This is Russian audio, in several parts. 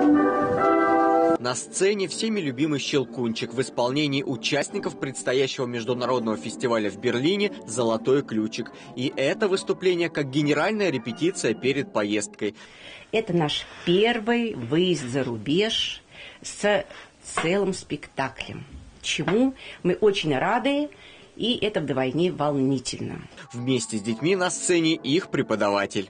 На сцене всеми любимый «Щелкунчик» в исполнении участников предстоящего международного фестиваля в Берлине «Золотой ключик». И это выступление как генеральная репетиция перед поездкой. Это наш первый выезд за рубеж с целым спектаклем, чему мы очень рады, и это вдвойне волнительно. Вместе с детьми на сцене их преподаватель.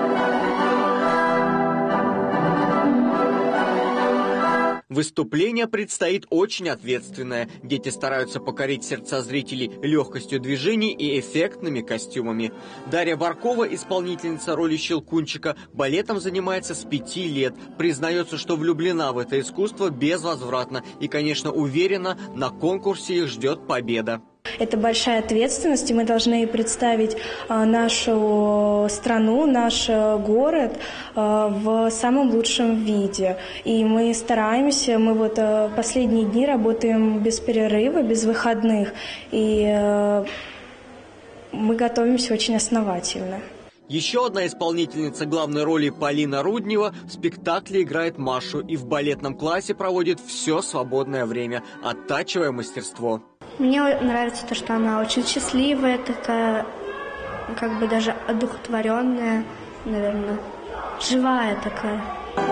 Выступление предстоит очень ответственное. Дети стараются покорить сердца зрителей легкостью движений и эффектными костюмами. Дарья Баркова, исполнительница роли Щелкунчика, балетом занимается с 5 лет. Признается, что влюблена в это искусство безвозвратно и, конечно, уверена, на конкурсе их ждет победа. Это большая ответственность, и мы должны представить нашу страну, наш город в самом лучшем виде. И мы стараемся, мы вот последние дни работаем без перерыва, без выходных, и мы готовимся очень основательно. Еще одна исполнительница главной роли Полина Руднева в спектакле играет Машу и в балетном классе проводит все свободное время, оттачивая мастерство. Мне нравится то, что она очень счастливая, такая, как бы даже одухотворенная, наверное, живая такая.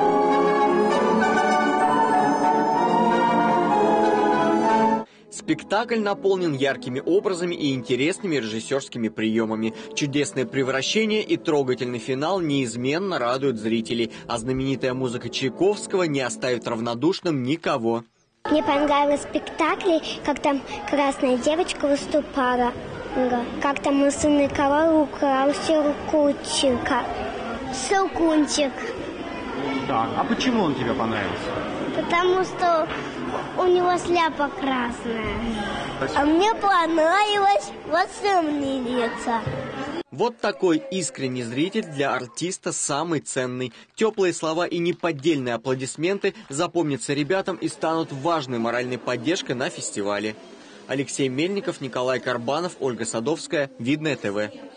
Спектакль наполнен яркими образами и интересными режиссерскими приемами. Чудесное превращение и трогательный финал неизменно радуют зрителей, а знаменитая музыка Чайковского не оставит равнодушным никого. Мне понравился спектакль, как там красная девочка выступала, как там лысый король украл Щелкунчика. Щелкунчик. Так, а почему он тебе понравился? Потому что у него шляпа красная. А мне понравилось волшебница. Вот такой искренний зритель для артиста самый ценный. Теплые слова и неподдельные аплодисменты запомнятся ребятам и станут важной моральной поддержкой на фестивале. Алексей Мельников, Николай Карбанов, Ольга Садовская. Видное ТВ.